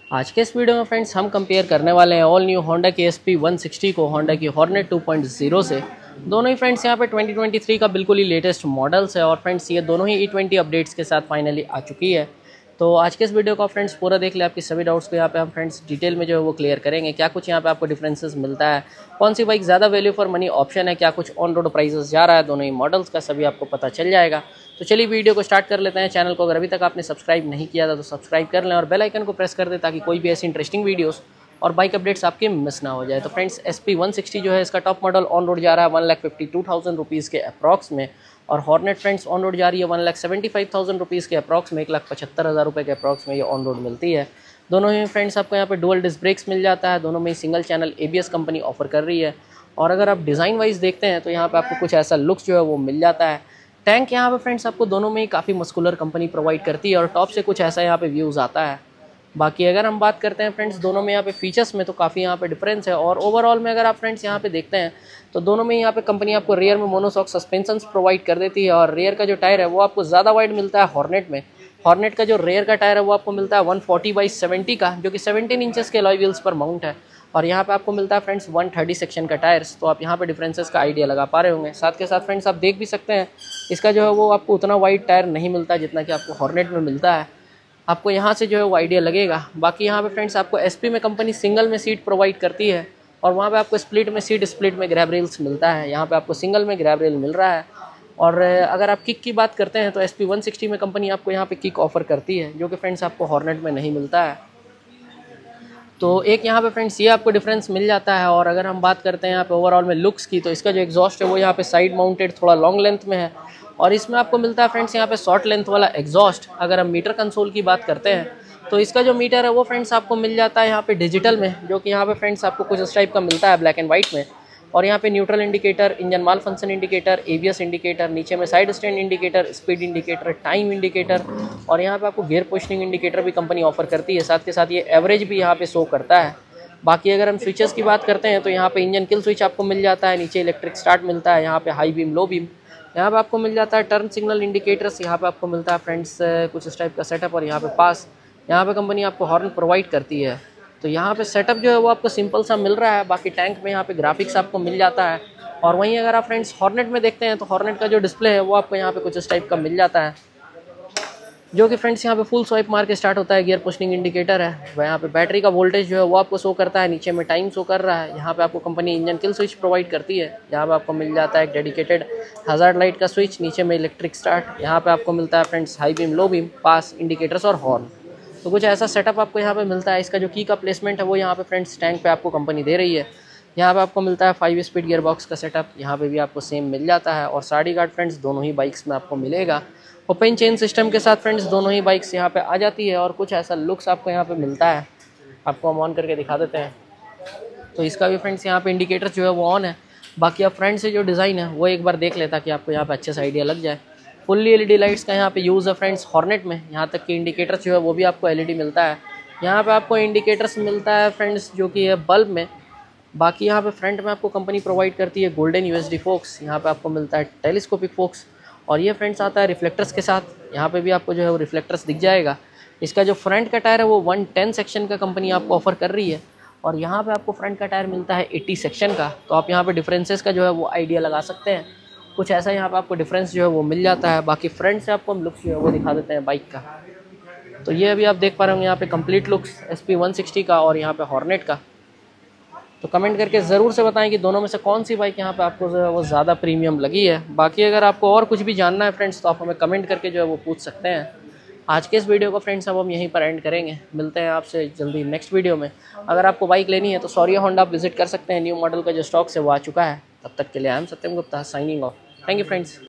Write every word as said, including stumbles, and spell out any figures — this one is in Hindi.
आज के इस वीडियो में फ्रेंड्स हम कंपेयर करने वाले हैं ऑल न्यू होंडा की एस पी वन सिक्सटी को होंडा की हॉर्नेट टू पॉइंट ज़ीरो से। दोनों ही फ्रेंड्स यहाँ पे ट्वेंटी ट्वेंटी थ्री का बिल्कुल ही लेटेस्ट मॉडल्स है और फ्रेंड्स ये दोनों ही ई ट्वेंटी अपडेट्स के साथ फाइनली आ चुकी है। तो आज के इस वीडियो को फ्रेंड्स पूरा देख ले, आपकी सभी डाउट्स को यहाँ पे हम फ्रेंड्स डिटेल में जो है वो क्लियर करेंगे। क्या कुछ यहाँ पे आपको डिफरेंसेस मिलता है, कौन सी बाइक ज़्यादा वैल्यू फॉर मनी ऑप्शन है, क्या कुछ ऑन रोड प्राइसेस जा रहा है, दोनों ही मॉडल्स का सभी आपको पता चल जाएगा। तो चलिए वीडियो को स्टार्ट कर लेते हैं। चैनल को अगर अभी तक आपने सब्सक्राइब नहीं किया था तो सब्सक्राइब कर लें और बेल आइकन को प्रेस कर दें ताकि कोई भी ऐसी इंटरेस्टिंग वीडियोस और बाइक अपडेट्स आपके मिस ना हो जाए। तो friends S P one sixty जो है इसका टॉप मॉडल ऑन रोड जा रहा है one lakh fifty two thousand rupees के अप्रॉक्स में, और हॉर्नेट फ्रेंड्स ऑन रोड जा रही है one lakh seventy five thousand rupees के अप्रॉक्स में, एक लाख पचहत्तर हज़ार रुपये के अप्रॉक्स में ये ऑन रोड मिलती है। दोनों ही फ्रेंड्स आपको यहाँ पे डुअल डिस्क ब्रेक्स मिल जाता है, दोनों में ही single channel A B S company offer कर रही है। और अगर आप डिज़ाइन वाइज देखते हैं तो यहाँ पे आपको कुछ ऐसा लुक्स जो है वो मिल जाता है। टैंक यहाँ पे फ्रेंड्स आपको दोनों में ही काफ़ी मस्कुलर कंपनी प्रोवाइड करती है और टॉप से कुछ ऐसा यहाँ पे व्यूज़ आता है। बाकी अगर हम बात करते हैं फ्रेंड्स दोनों में यहाँ पे फीचर्स में तो काफ़ी यहाँ पे डिफरेंस है, और ओवरऑल में अगर आप फ्रेंड्स यहाँ पे देखते हैं तो दोनों में यहाँ पे कंपनी आपको रियर में मोनोशॉक सस्पेंशंस प्रोवाइड कर देती है, और रियर का जो टायर है वो आपको ज़्यादा वाइड मिलता है हॉर्नेट में। हॉर्नेट का जो रेयर का टायर है वो आपको मिलता है वन फोर्टी बाई सेवेंटी का, जो कि सेवनटीन इंचेस के अलॉय व्हील्स पर माउंट है, और यहाँ पे आपको मिलता है फ्रेंड्स वन थर्टी सेक्शन का टायर्स। तो आप यहाँ पे डिफरेंसेस का आइडिया लगा पा रहे होंगे। साथ के साथ फ्रेंड्स आप देख भी सकते हैं इसका जो है वो आपको उतना वाइड टायर नहीं मिलता जितना कि आपको हॉर्नेट में मिलता है। आपको यहाँ से जो है वो आइडिया लगेगा। बाकी यहाँ पे फ्रेंड्स आपको एसपी में कंपनी सिंगल में सीट प्रोवाइड करती है, और वहाँ पे आपको स्प्लिट में सीट स्प्लिट में ग्रैब रेल्स मिलता है। यहाँ पे आपको सिंगल में ग्रैब रेल मिल रहा है। और अगर आप किक की बात करते हैं तो एस पी वन सिक्सटी में कंपनी आपको यहाँ पे किक ऑफर करती है, जो कि फ्रेंड्स आपको हॉर्नेट में नहीं मिलता है। तो एक यहाँ पे फ्रेंड्स ये आपको डिफरेंस मिल जाता है। और अगर हम बात करते हैं यहाँ पे ओवरऑल में लुक्स की, तो इसका जो एग्जॉस्ट है वो यहाँ पे साइड माउंटेड थोड़ा लॉन्ग लेंथ में है, और इसमें आपको मिलता है फ्रेंड्स यहाँ पे शॉर्ट लेंथ वाला एग्जॉस्ट। अगर हम मीटर कंसोल की बात करते हैं तो इसका जो मीटर है वो फ्रेंड्स आपको मिल जाता है यहाँ पे डिजिटल में, जो कि यहाँ पे फ्रेंड्स आपको कुछ इस टाइप का मिलता है ब्लैक एंड वाइट में। और यहाँ पे neutral indicator, engine malfunction indicator, ABS indicator, नीचे में side stand indicator, speed indicator, time indicator, और यहाँ पे आपको गियर पोजिशनिंग इंडिकेटर भी कंपनी ऑफर करती है। साथ के साथ ये एवरेज भी यहाँ पे शो करता है। बाकी अगर हम स्विचेस की बात करते हैं तो यहाँ पे इंजन किल स्विच आपको मिल जाता है, नीचे इलेक्ट्रिक स्टार्ट मिलता है, यहाँ पे हाई बीम लो बीम, यहाँ पे आपको मिल जाता है टर्न सिग्नल इंडिकेटर्स, यहाँ पे आपको मिलता है फ्रेंड्स कुछ इस टाइप का सेटअप, और यहाँ पे पास, यहाँ पे कंपनी आपको हॉर्न प्रोवाइड करती है। तो यहाँ पे सेटअप जो है वो आपको सिंपल सा मिल रहा है। बाकी टैंक में यहाँ पे ग्राफिक्स आपको मिल जाता है। और वहीं अगर आप फ्रेंड्स हॉर्नेट में देखते हैं तो हॉर्नेट का जो डिस्प्ले है वो आपको यहाँ पे कुछ इस टाइप का मिल जाता है, जो कि फ्रेंड्स यहाँ पे फुल स्वाइप मार के स्टार्ट होता है। गियर पोजिशनिंग इंडिकेटर है, वह यहाँ पे बैटरी का वोल्टेज जो है वो आपको शो करता है, नीचे में टाइम शो कर रहा है। यहाँ पे आपको company engine kill switch provide करती है, यहाँ पे आपको मिल जाता है एक डेडिकेटेड हज़ार्ड लाइट का स्विच, नीचे में इलेक्ट्रिक स्टार्ट, यहाँ पे आपको मिलता है friends high beam low beam, pass indicators और हॉर्न। तो कुछ ऐसा सेटअप आपको यहाँ पे मिलता है। इसका जो की का प्लेसमेंट है वो यहाँ पे फ्रेंड्स टैंक पे आपको कंपनी दे रही है। यहाँ पे आपको मिलता है फाइव स्पीड गियर बॉक्स का सेटअप, यहाँ पे भी आपको सेम मिल जाता है। और साड़ी गार्ड फ्रेंड्स दोनों ही बाइक्स में आपको मिलेगा। ओपन चेन सिस्टम के साथ फ्रेंड्स दोनों ही बाइक्स यहाँ पे आ जाती है, और कुछ ऐसा लुक्स आपको यहाँ पे मिलता है। आपको हम ऑन करके दिखा देते हैं। तो इसका भी फ्रेंड्स यहाँ पे इंडिकेटर जो है वो ऑन है। बाकी आप फ्रंट से जो डिज़ाइन है वो एक बार देख लें ताकि आपको यहाँ पे अच्छे से आइडिया लग जाए। फुल्ली एलईडी लाइट्स का यहाँ पे यूज़ है फ्रेंड्स हॉर्नेट में, यहाँ तक कि इंडिकेटर्स जो है वो भी आपको एलईडी मिलता है। यहाँ पे आपको इंडिकेटर्स मिलता है फ्रेंड्स जो कि है बल्ब में। बाकी यहाँ पे फ्रंट में आपको कंपनी प्रोवाइड करती है गोल्डन यूएसडी फोक्स, यहाँ पे आपको मिलता है टेलीस्कोपिक फोक्स, और ये फ्रेंड्स आता है रिफ्लेक्टर्स के साथ। यहाँ पे भी आपको जो है वो रिफ्लेक्टर्स दिख जाएगा। इसका जो फ्रंट का टायर है वो वन टेन सेक्शन का कंपनी आपको ऑफर कर रही है, और यहाँ पे आपको फ्रंट का टायर मिलता है एटी सेक्शन का। तो आप यहाँ पे डिफरेंसेस का जो है वो आइडिया लगा सकते हैं। कुछ ऐसा यहाँ पे आपको डिफरेंस जो है वो मिल जाता है। बाकी फ्रंट से आपको हम लुक्स जो है वो दिखा देते हैं बाइक का। तो ये अभी आप देख पा रहे होंगे यहाँ पे complete looks S P one sixty का और यहाँ पे हॉर्नेट का। तो कमेंट करके ज़रूर से बताएं कि दोनों में से कौन सी बाइक यहाँ पे आपको जो है वो ज़्यादा प्रीमियम लगी है। बाकी अगर आपको और कुछ भी जानना है फ्रेंड्स तो आप हमें कमेंट करके जो है वो पूछ सकते हैं। आज के इस वीडियो को फ्रेंड्स अब हम यहीं पर एंड करेंगे। मिलते हैं आपसे जल्दी नेक्स्ट वीडियो में। अगर आपको बाइक लेनी है तो सॉरिया होंडा आप विजिट कर सकते हैं। न्यू मॉडल का जो स्टॉक है वो आ चुका है। तब तक के लिए I'm Satyam Gupta signing off. Thank you friends.